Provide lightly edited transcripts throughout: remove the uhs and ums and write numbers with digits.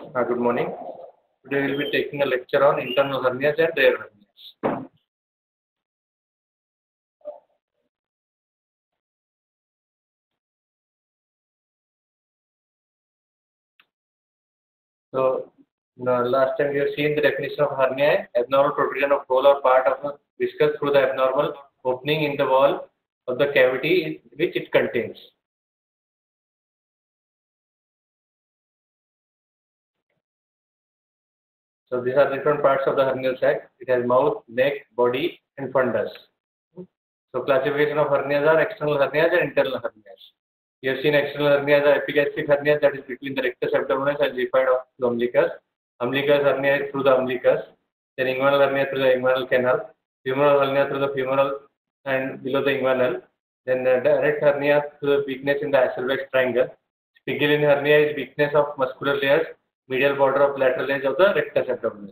Good morning. Today we will be taking a lecture on internal hernias and rare hernias. So, last time we have seen the definition of hernia: abnormal protrusion of whole or part of a viscous through the abnormal opening in the wall of the cavity which it contains. So these are different parts of the hernial sac. It has mouth, neck, body, and fundus. So classification of hernias are external hernias and internal hernias. You have seen external hernias are epigastric hernias, that is between the rectus abdominis and xiphoid of the umbilicus. Umbilicus hernia is through the umbilicus. Then inguinal hernia through the inguinal canal. Femoral hernia through the femoral and below the inguinal. Then direct hernia through the weakness in the acerbex triangle. Spigelian hernia is weakness of muscular layers, medial border of lateral edge of the rectus abdominis.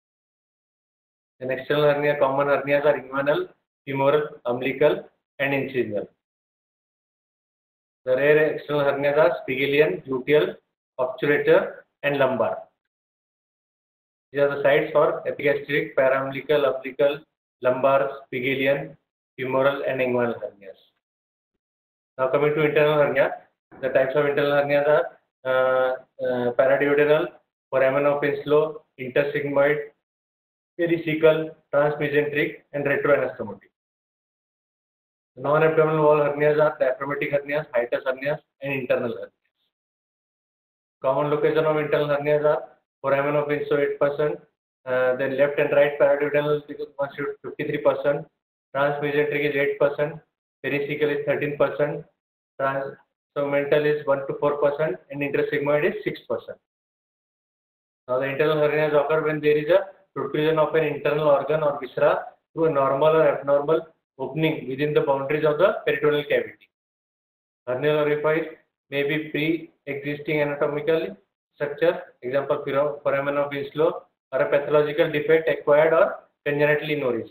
Then external hernia, common hernias are inguinal, femoral, umbilical, and incisional. The rare external hernias are Spigelian, gluteal, obturator, and lumbar. These are the sites for epigastric, paraumbilical, umbilical, lumbar, Spigelian, femoral, and inguinal hernias. Now coming to internal hernia, the types of internal hernias are paraduodenal, foramen of Winslow, intersigmoid, pericecal, transmesenteric, and retroanastomotic. Non-abdominal wall hernias are diaphragmatic hernias, hiatus hernias, and internal hernias. Common location of internal hernias are foramen of Winslow 8%, then left and right paraduodenal constitute 53%, transmesenteric is 8%, pericecal is 13%, transsegmental is 1 to 4%, and intersigmoid is 6%. Now the internal hernias occur when there is a protrusion of an internal organ or viscera through a normal or abnormal opening within the boundaries of the peritoneal cavity. Hernial orifice may be pre-existing anatomical structure, example foramen of Winslow, or a pathological defect acquired or congenital in origin.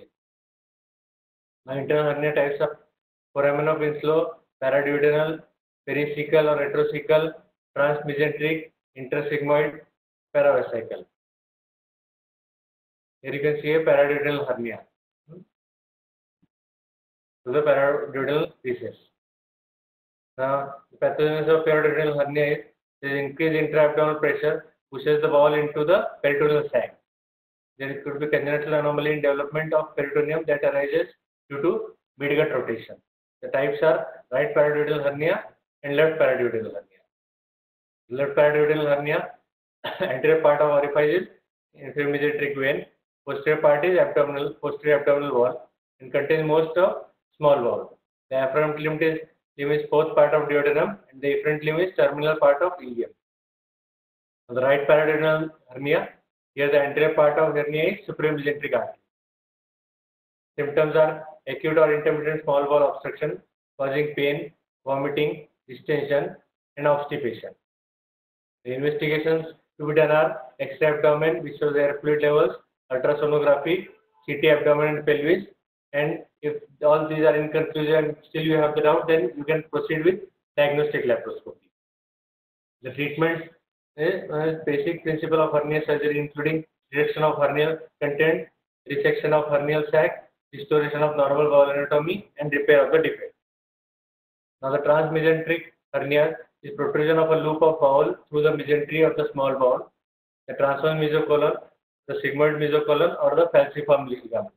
Now internal hernia types of foramen of Winslow, paraduodenal, pericecal or retrocecal, transmesenteric, intersigmoid, paravesical. Here you can see a paraduodenal hernia to the paraduodenal recess. Now, the pathogenesis of paraduodenal hernia is increased intra-abdominal pressure pushes the bowel into the peritoneal sac. There could be congenital anomaly in development of peritoneum that arises due to midgut rotation. The types are right paraduodenal hernia and left paraduodenal hernia. Left paraduodenal hernia, anterior part of orifice is inferior mesenteric vein, posterior part is posterior abdominal wall, and contains most of small bowel. The afferent limb is fourth part of duodenum, and the efferent limb is terminal part of ileum. On the right paraduodenal hernia, here the anterior part of hernia is superior mesenteric artery. Symptoms are acute or intermittent small bowel obstruction causing pain, vomiting, distension, and obstipation. The investigations to be done are X-ray abdomen, which shows air fluid levels, ultrasonography, CT abdomen and pelvis, and if all these are inconclusive and still you have the doubt, then you can proceed with diagnostic laparoscopy. The treatment is basic principle of hernia surgery, including reduction of hernial content, resection of hernial sac, restoration of normal bowel anatomy, and repair of the defect. Now the transmesenteric hernia is protrusion of a loop of bowel through the mesentery of the small bowel, the transverse mesocolon, the sigmoid mesocolon, or the falciform ligament.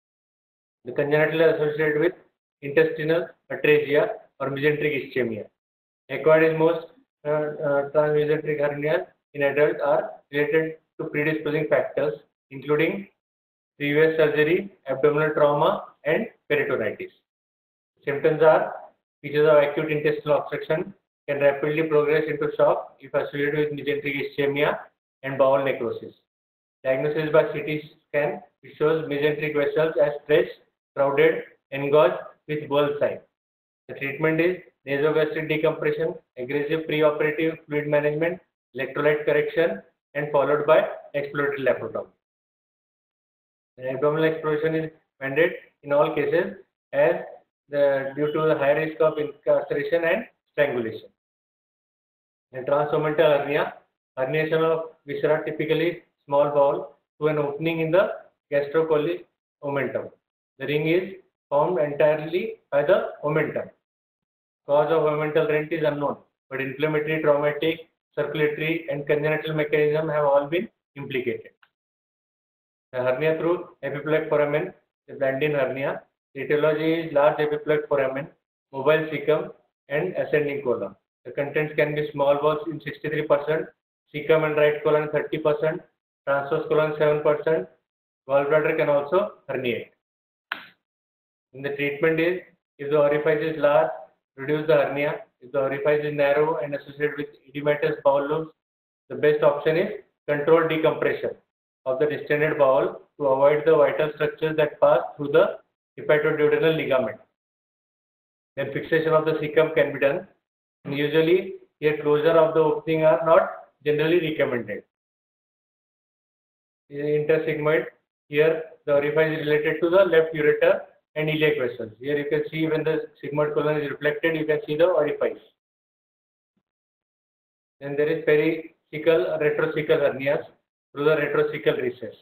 The congenital is associated with intestinal atresia or mesenteric ischemia. Acquired is most transmesenteric hernias in adults are related to predisposing factors, including previous surgery, abdominal trauma, and peritonitis. Symptoms are features of acute intestinal obstruction can rapidly progress into shock if associated with mesenteric ischemia and bowel necrosis. Diagnosis by CT scan, which shows mesenteric vessels as stretched, crowded, engorged with bulge sign. The treatment is nasogastric decompression, aggressive preoperative fluid management, electrolyte correction, and followed by exploratory laparotomy. The abdominal exploration is mandated in all cases as due to the high risk of incarceration and strangulation. The transsegmental hernia, Herniation of viscera, typically small bowel, to an opening in the gastrocolic omentum. The ring is formed entirely by the omentum. Cause of omental rent is unknown, but inflammatory, traumatic, circulatory, and congenital mechanism have all been implicated. The hernia through epiploic foramen, the Blandin hernia. The etiology is large epiploic foramen, mobile cecum, and ascending colon. The contents can be small bowels in 63%, cecum and right colon 30%, transverse colon 7%. Gallbladder can also herniate. And the treatment is, if the orifice is large, reduce the hernia. If the orifice is narrow and associated with edematous bowel loops, the best option is controlled decompression of the distended bowel to avoid the vital structures that pass through the hepatoduodenal ligament. Then fixation of the cecum can be done. And usually, here closure of the opening are not generally recommended. Intersigmoid, here the orifice is related to the left ureter and iliac vessels. Here you can see when the sigmoid colon is reflected, you can see the orifice. Then there is pericecal, retrocecal hernias through the retrocecal recess.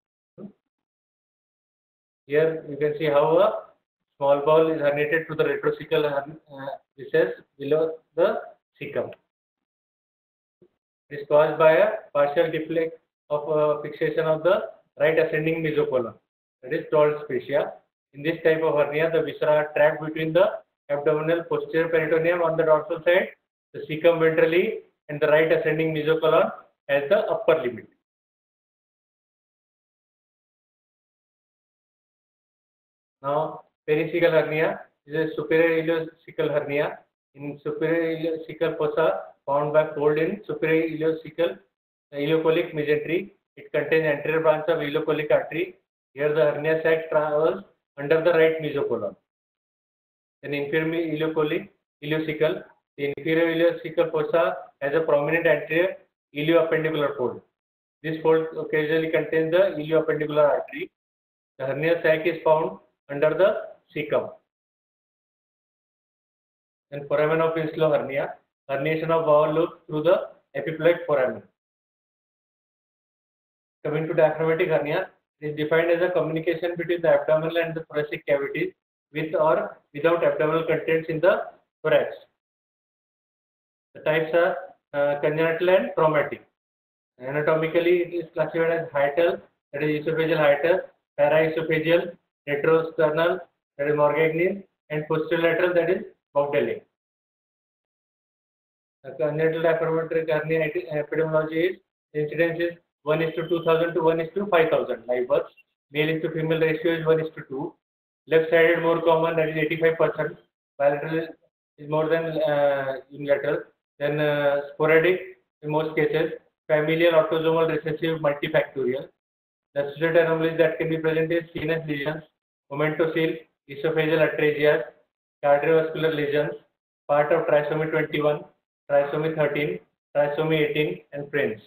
Here you can see how a small bowel is herniated to the retrocecal recess below the cecum. It is caused by a partial deflect of fixation of the right ascending mesocolon, that is Toll's fascia. In this type of hernia, the viscera are trapped between the abdominal posterior peritoneum on the dorsal side, the cecum ventrally, and the right ascending mesocolon as the upper limit. Now, pericecal hernia is a superior ileocecal hernia. In superior ileocecal fossa found by fold in superior ileocecal ileocolic mesentery. It contains anterior branch of ileocolic artery. Here the hernia sac travels under the right mesocolon. Then inferior ileocecal. The inferior ileocecal fossa has a prominent anterior ilioappendicular fold. This fold occasionally contains the ilioappendicular artery. The hernia sac is found under the cecum. Then foramen of Winslow hernia, herniation of bowel loop through the epiploic foramen. Coming to diaphragmatic hernia, it is defined as a communication between the abdominal and the thoracic cavities with or without abdominal contents in the thorax. The types are congenital and traumatic. Anatomically, it is classified as hiatal, that is esophageal hiatus, paraesophageal, retrosternal, that is Morgagnin, and posterolateral, that is Bogdelli. The congenital diaphragmatic hernia epidemiology is incidence is 1:2000 to 1:5000 live births. Male to female ratio is 1:2. Left-sided more common, that is 85%. Bilateral is more than unilateral. Then sporadic in most cases. Familial autosomal recessive multifactorial. The associated anomalies that can be present is CNS lesions, omentocele, esophageal atrasias, cardiovascular lesions, part of trisomy 21, trisomy 13, trisomy 18, and friends.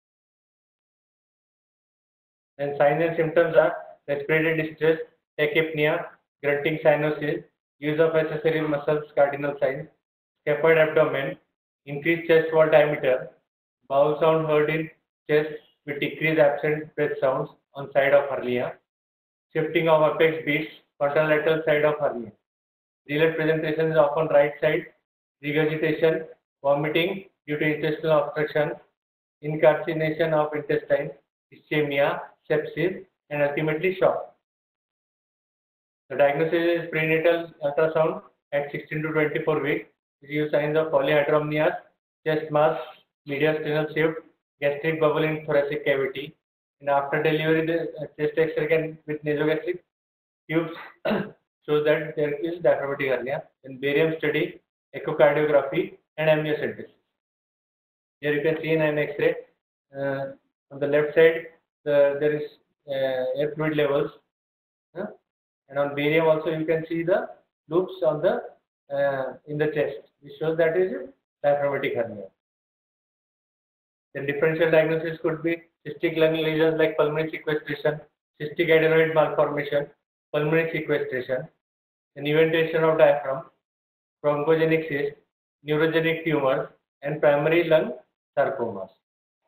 And signs and symptoms are respiratory distress, tachypnea, grunting cyanosis, use of accessory muscles, cardinal signs, scaphoid abdomen, increased chest wall diameter, bowel sound heard in chest with decreased absent breath sounds on side of hernia, shifting of apex beats, contralateral side of hernia. Delayed presentation is often right side, regurgitation, vomiting due to intestinal obstruction, incarceration of intestine, ischemia, sepsis, and ultimately shock. The diagnosis is prenatal ultrasound at 16 to 24 weeks. It gives signs of polyhydramnios, chest mass, mediastinal shift, gastric bubble in thoracic cavity. And after delivery, the chest X-ray with nasogastric tubes shows that there is diaphragmatic hernia. In barium study, echocardiography, and amniocentesis. Here you can see in an X-ray on the left side there is air fluid levels, and on barium also you can see the loops on the in the chest. This shows that is diaphragmatic hernia. The differential diagnosis could be cystic lung lesions like pulmonary sequestration, cystic adenoid malformation, pulmonary sequestration, an eventation of diaphragm, bronchogenic cyst, neurogenic tumors, and primary lung sarcomas.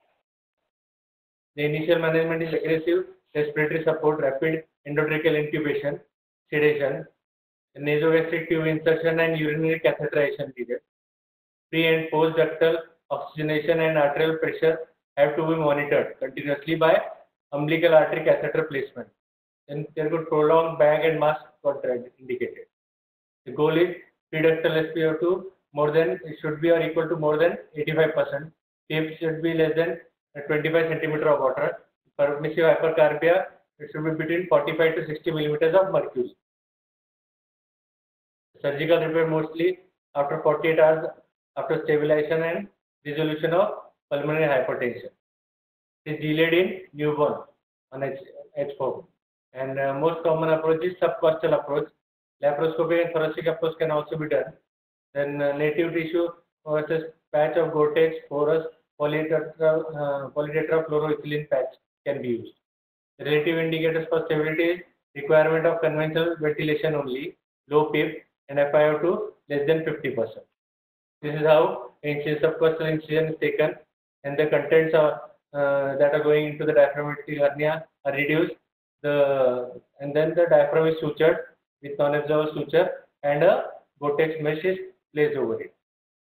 The initial management is aggressive respiratory support, rapid endotracheal intubation, sedation, nasogastric tube insertion, and urinary catheterization period. Pre and post ductal oxygenation and arterial pressure have to be monitored continuously by umbilical artery catheter placement. Then there could prolonged bag and mask contract indicated. The goal is pre-ductal SpO2 should be or equal to more than 85%. PF should be less than 25 centimeter of water. Permissive hypercarbia, it should be between 45 to 60 millimeters of mercury. Surgical repair mostly after 48 hours after stabilization and resolution of pulmonary hypertension. It is delayed in newborn on H4. And most common approach is subcostal approach. Laparoscopic and thoracic approach can also be done. Then native tissue versus patch of Gore-Tex, porous polytetrafluoroethylene patch can be used. The relative indicators for stability is requirement of conventional ventilation only, low PIP, and FiO2 less than 50%. This is how subcostal incision is taken, and the contents that are going into the diaphragmatic hernia are reduced. And then the diaphragm is sutured with non-absorbable suture, and a Gore-Tex mesh is placed over it.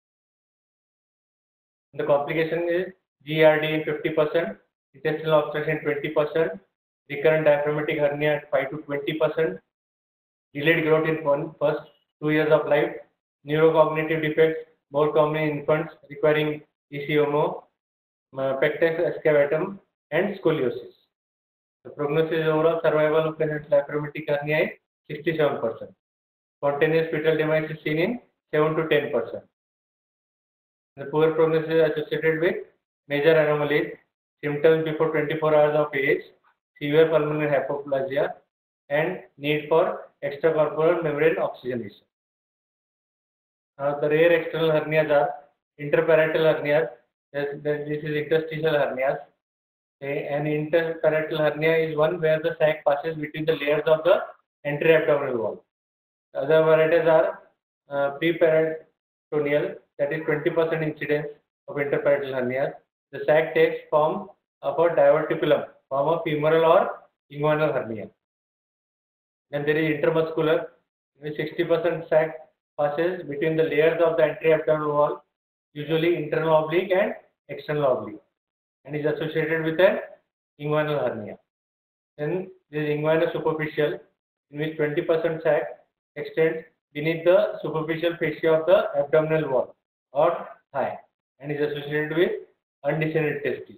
The complication is GERD in 50%, intestinal obstruction 20%, recurrent diaphragmatic hernia at 5 to 20%, delayed growth in first 2 years of life, neurocognitive defects, more common in infants requiring ECMO, pectus excavatum, and scoliosis. The prognosis overall survival of congenital diaphragmatic hernia is 67%. Spontaneous fetal demise is seen in 7 to 10%. The poor prognosis is associated with major anomalies, symptoms before 24 hours of age, severe pulmonary hypoplasia, and need for extracorporeal membrane oxygenation. The rare external hernias are interparietal hernias. This is interstitial hernias. An interparietal hernia is one where the sac passes between the layers of the anterior abdominal wall. Other varieties are preperitoneal, that is 20% incidence of interparietal hernias. The sac takes form of a diverticulum, form of femoral or inguinal hernia. Then there is intermuscular, 60% sac passes between the layers of the anterior abdominal wall, usually internal oblique and external oblique, and is associated with an inguinal hernia. Then there is inguinal superficial, in which 20% sac extends beneath the superficial fascia of the abdominal wall or thigh, and is associated with undescended testes.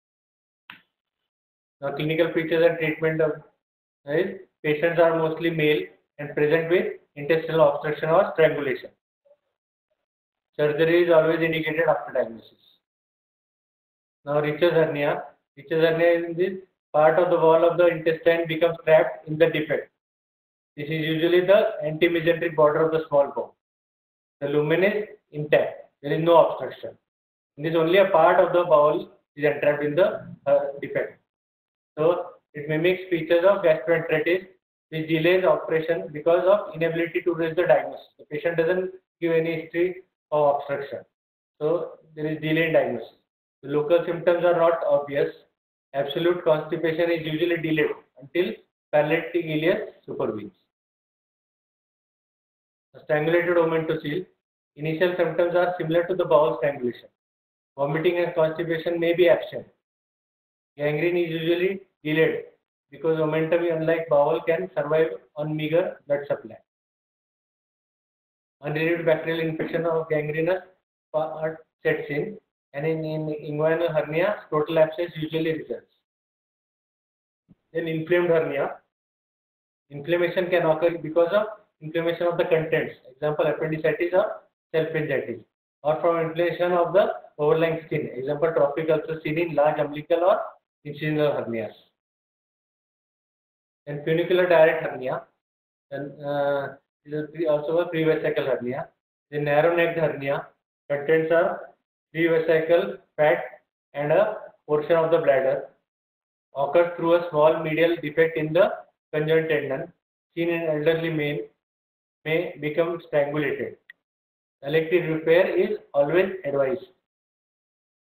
Now, clinical features and treatment of patients are mostly male and present with intestinal obstruction or strangulation. Surgery is always indicated after diagnosis. Now, Richer's hernia. Richer's hernia is this part of the wall of the intestine becomes trapped in the defect. This is usually the antemesenteric border of the small bowel. The lumen is intact. There is no obstruction. This only a part of the bowel is entrapped in the defect. So, it mimics features of gastroenteritis, which delays operation because of inability to raise the diagnosis. The patient doesn't give any history of obstruction. So, there is delay in diagnosis. The local symptoms are not obvious. Absolute constipation is usually delayed until paralytic ileus supervenes. Strangulated omentocele. Initial symptoms are similar to the bowel strangulation. Vomiting and constipation may be absent. Gangrene is usually delayed because omentum, unlike bowel, can survive on meager blood supply. Unrelieved bacterial infection of gangrenous part sets in, and in inguinal hernia, scrotal abscess usually results. Then inflamed hernia. Inflammation can occur because of inflammation of the contents, example appendicitis or self-meningitis, or from inflammation of the overlying skin, example trophic ulcer seen in large umbilical or incisional hernias. And funicular direct hernia, and is also a prevesical hernia. The narrow-necked hernia, contents are prevesical fat and a portion of the bladder, occurs through a small medial defect in the conjoint tendon, seen in elderly male, may become strangulated. Elective repair is always advised.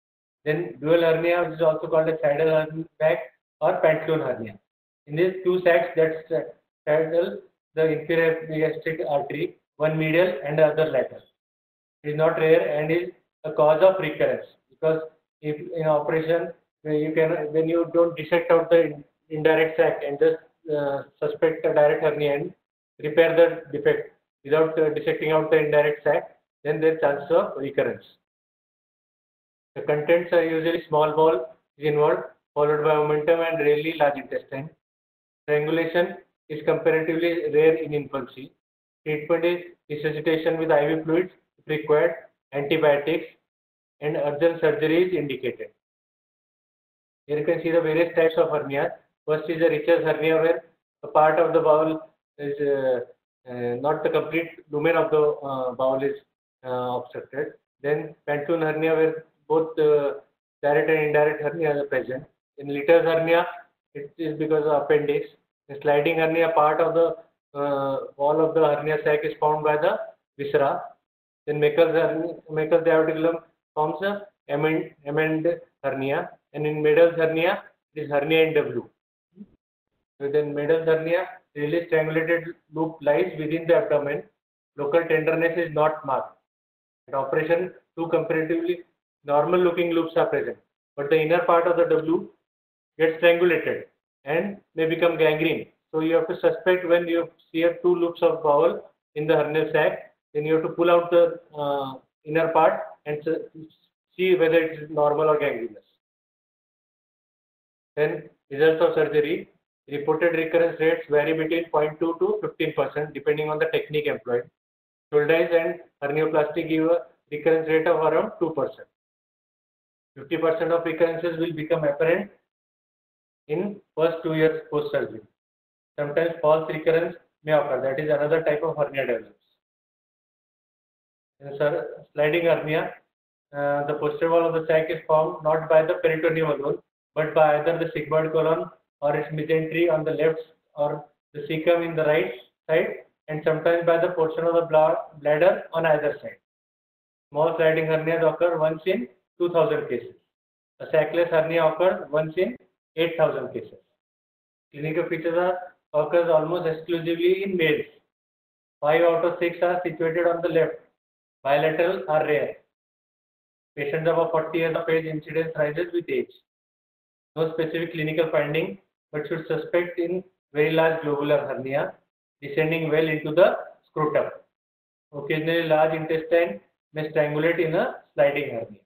Then dual hernia, which is also called a saddle back or pantaloon hernia. In these two sacs that straddle the inferior epigastric artery, one medial and the other lateral. It is not rare and is a cause of recurrence, because if in operation when you don't dissect out the indirect sac and just suspect a direct hernia and repair the defect without dissecting out the indirect sac, then there is chances of recurrence. The contents are usually small bowel is involved, followed by omentum and rarely large intestine. Strangulation is comparatively rare in infancy. Treatment is resuscitation with IV fluids if required, antibiotics, and urgent surgery is indicated. Here you can see the various types of hernia. First is a Richer's hernia, where a part of the bowel is not the complete lumen of the bowel is obstructed. Then pantaloon hernia, where both direct and indirect hernia are present. In Litter's hernia, it is because of appendix. In sliding hernia, part of the wall of the hernia sac is formed by the viscera. Then Meckel's diverticulum forms a amend hernia, and in Medal's hernia, it is hernia in W. Then Medal's hernia, really strangulated loop lies within the abdomen. Local tenderness is not marked. At operation, two comparatively normal-looking loops are present, but the inner part of the W gets strangulated and may become gangrene. So you have to suspect when you see two loops of bowel in the hernia sac, then you have to pull out the inner part and see whether it is normal or gangrenous. Then results of surgery. Reported recurrence rates vary between 0.2 to 15% depending on the technique employed. Shouldice and hernioplasty give a recurrence rate of around 2%. 50% of recurrences will become apparent in first 2 years post-surgery. Sometimes false recurrence may occur. That is another type of hernia develops. In sliding hernia, the posterior wall of the sac is formed not by the peritoneum alone, but by either the sigmoid colon or its mesentery on the left or the cecum in the right side, and sometimes by the portion of the bladder on either side. Small sliding hernias occur once in 2000 cases. A sackless hernia occurs once in 8000 cases. Clinical features occurs almost exclusively in males. 5 out of 6 are situated on the left. Bilateral are rare. Patients above 40 years of age, incidence rises with age. No specific clinical finding, but should suspect in very large globular hernia descending well into the scrotum. Occasionally large intestine may strangulate in a sliding hernia.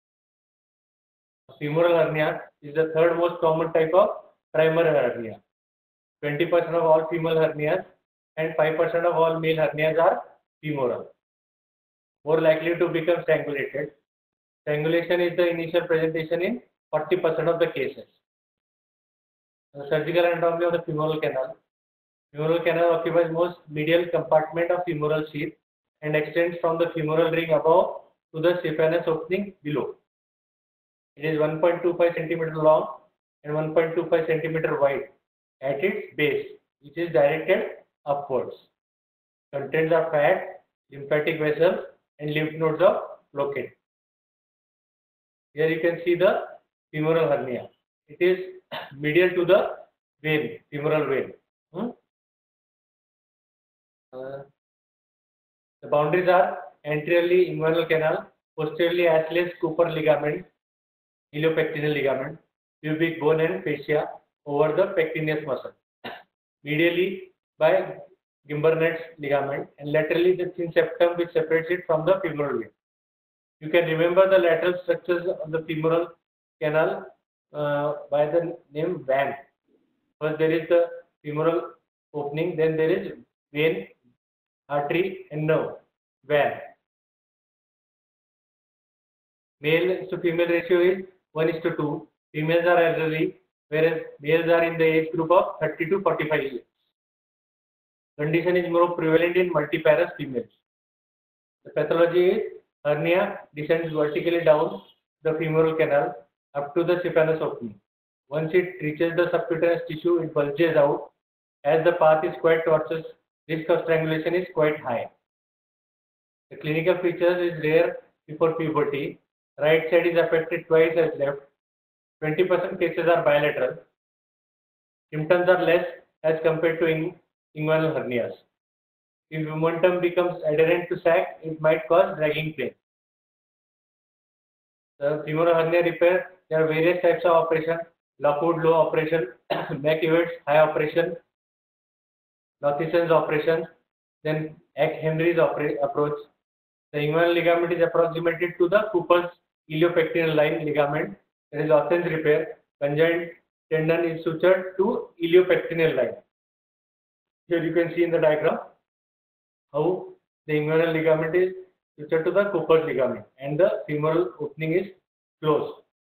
Femoral hernia is the third most common type of primary hernia. 20% of all female hernias and 5% of all male hernias are femoral. More likely to become strangulated. Strangulation is the initial presentation in 40% of the cases. The surgical anatomy of the femoral canal. Femoral canal occupies most medial compartment of femoral sheath and extends from the femoral ring above to the saphenous opening below. It is 1.25 cm long and 1.25 cm wide at its base, which is directed upwards. Contents are fat, lymphatic vessels, and lymph nodes of Ploquet. Here you can see the femoral hernia. It is medial to the vein, femoral vein. The boundaries are anteriorly inguinal canal, posteriorly Achilles Cooper ligament, iliopectineal ligament, pubic bone and fascia over the pectineus muscle. Medially by Gimbernet's ligament, and laterally the thin septum which separates it from the femoral vein. You can remember the lateral structures of the femoral canal by the name vein. First there is the femoral opening, then there is vein, artery and nerve. Vein. Male to female ratio is 1:2. Females are elderly, whereas males are in the age group of 30 to 45 years. Condition is more prevalent in multiparous females. The pathology is hernia descends vertically down the femoral canal up to the saphenous opening. Once it reaches the subcutaneous tissue, it bulges out. As the path is quite tortuous, risk of strangulation is quite high. The clinical features is rare before puberty. Right side is affected twice as left. 20% cases are bilateral. Symptoms are less as compared to inguinal hernias. If momentum becomes adherent to sac, it might cause dragging pain. The femoral hernia repair, there are various types of operation: Lockwood low operation, McEvoet's high operation, Lothison's operation, then Henry's approach. The inguinal ligament is approximated to the Cooper's iliopectineal line ligament. There is Lothin's repair. Conjoined tendon is sutured to iliopectineal line. Here you can see in the diagram how the inguinal ligament is sutured to the Cooper's ligament and the femoral opening is closed.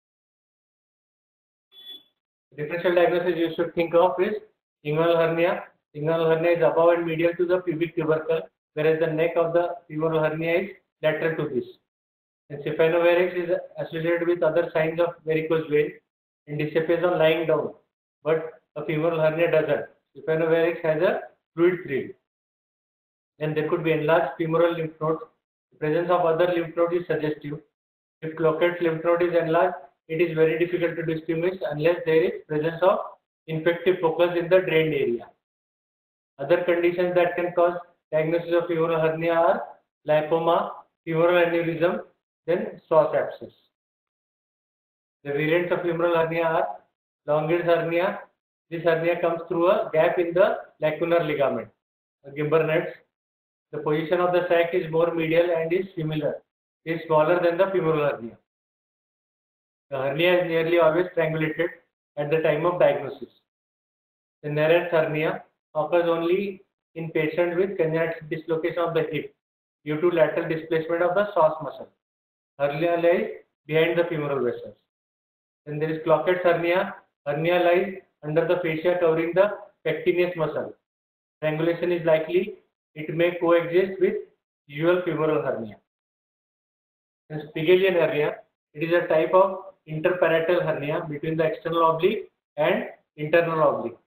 Differential diagnosis you should think of is inguinal hernia. Inguinal hernia is above and medial to the pubic tubercle, whereas the neck of the femoral hernia is lateral to this. And Siphonovarix is associated with other signs of varicose vein and disappears on lying down, but a femoral hernia doesn't. Siphonovarix has a fluid thrill. Then there could be enlarged femoral lymph nodes. The presence of other lymph nodes is suggestive. If Clockett's lymph node is enlarged, it is very difficult to distinguish unless there is presence of infective focus in the drained area. Other conditions that can cause diagnosis of femoral hernia are lipoma, femoral aneurysm, then psoas abscess. The variants of femoral hernia are Longue's hernia. This hernia comes through a gap in the lacunar ligament, Gimbernet's. The position of the sac is more medial and is similar. It is smaller than the femoral hernia. The hernia is nearly always strangulated at the time of diagnosis. The Neran's hernia occurs only in patients with congenital dislocation of the hip due to lateral displacement of the psoas muscle. Hernia lies behind the femoral vessels. Then there is Clockett's hernia. Hernia lies under the fascia covering the pectineus muscle. Strangulation is likely. It may coexist with usual femoral hernia. And Spigelian hernia, it is a type of interparietal hernia between the external oblique and internal oblique.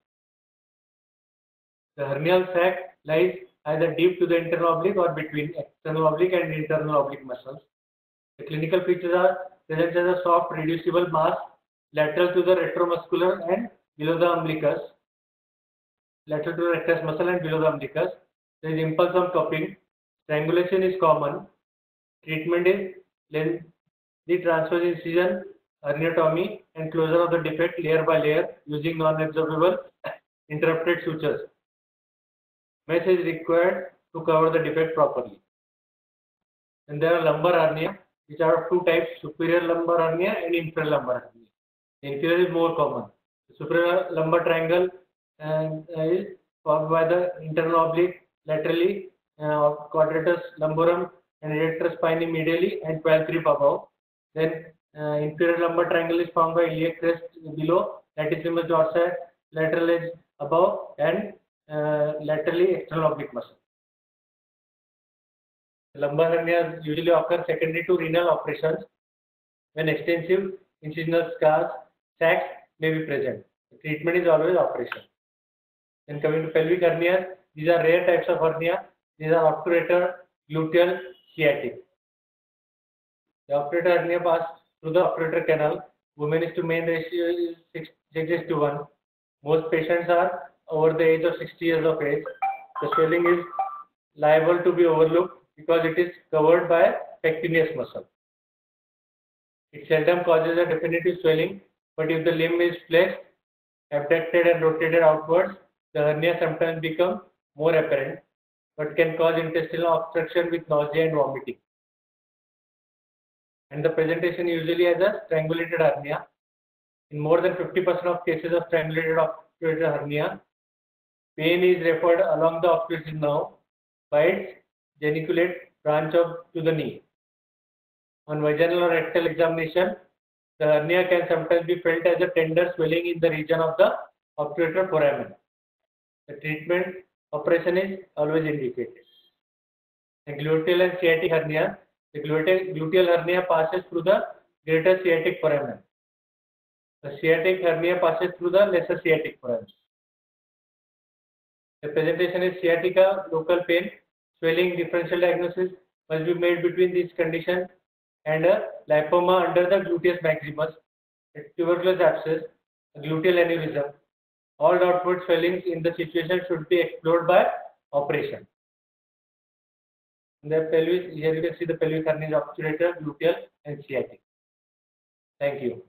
The hernial sac lies either deep to the internal oblique or between external oblique and internal oblique muscles. The clinical features are present as a soft reducible mass lateral to the retromuscular and below the umbilicus, lateral to the rectus muscle and below the umbilicus. There is impulse on cupping. Strangulation is common. Treatment is the transverse incision, herniatomy, and closure of the defect layer by layer using non-absorbable interrupted sutures. Mesh is required to cover the defect properly. And there are lumbar hernia, which are of two types: superior lumbar hernia and inferior lumbar hernia. The inferior is more common. The superior lumbar triangle is formed by the internal oblique laterally, quadratus lumborum and erector spinae medially, and 12-3 above. Then inferior lumbar triangle is formed by iliac crest below, latissimus dorsi, lateral edge above, and laterally external oblique muscle. Lumbar hernias usually occur secondary to renal operations when extensive incisional scars, sacs may be present. The treatment is always operation. Then coming to pelvic hernias, these are rare types of hernia. These are obturator, gluteal, sciatic. The obturator hernia passes through the obturator canal. Women is to men ratio is 6:1. Most patients are over the age of 60 years of age. The swelling is liable to be overlooked because it is covered by pectineus muscle. It seldom causes a definitive swelling, but if the limb is flexed, abducted and rotated outwards, the hernia sometimes becomes more apparent, but can cause intestinal obstruction with nausea and vomiting. And the presentation usually has a strangulated hernia. In more than 50% of cases of strangulated obturator hernia, pain is referred along the obturator nerve by its geniculate branch to the knee. On vaginal or rectal examination, the hernia can sometimes be felt as a tender swelling in the region of the obturator foramen. The treatment operation is always indicated. The gluteal and sciatic hernia. The gluteal hernia passes through the greater sciatic foramen. The sciatic hernia passes through the lesser sciatic foramen. The presentation is sciatica, local pain, swelling. Differential diagnosis must be made between these conditions and a lipoma under the gluteus maximus, a tuberculous abscess, a gluteal aneurysm. All outward swellings in the situation should be explored by operation. In the pelvis, here you can see the pelvic hernia is obturator, gluteal, and sciatic. Thank you.